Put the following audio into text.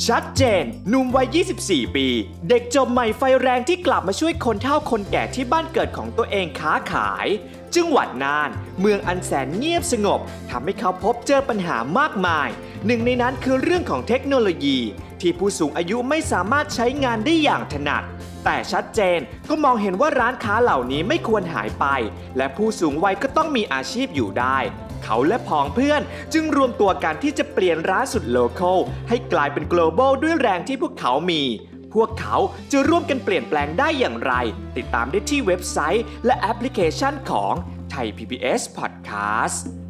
ชัดเจนหนุ่มวัย 24 ปี เด็กจบใหม่ไฟแรงที่กลับมาช่วยคนเฒ่าคนแก่ที่บ้านเกิดของตัวเองค้าขายจังหวัดน่านเมืองอันแสนเงียบสงบทำให้เขาพบเจอปัญหามากมายหนึ่งในนั้นคือเรื่องของเทคโนโลยีที่ผู้สูงอายุไม่สามารถใช้งานได้อย่างถนัดแต่ชัดเจนก็มองเห็นว่าร้านค้าเหล่านี้ไม่ควรหายไปและผู้สูงวัยก็ต้องมีอาชีพอยู่ได้เขาและพ้องเพื่อนจึงรวมตัวกันที่จะเปลี่ยนร้านสุดโลคอลให้กลายเป็น global ด้วยแรงที่พวกเขามีพวกเขาจะร่วมกันเปลี่ยนแปลงได้อย่างไรติดตามได้ที่เว็บไซต์และแอปพลิเคชันของไทย PBS Podcast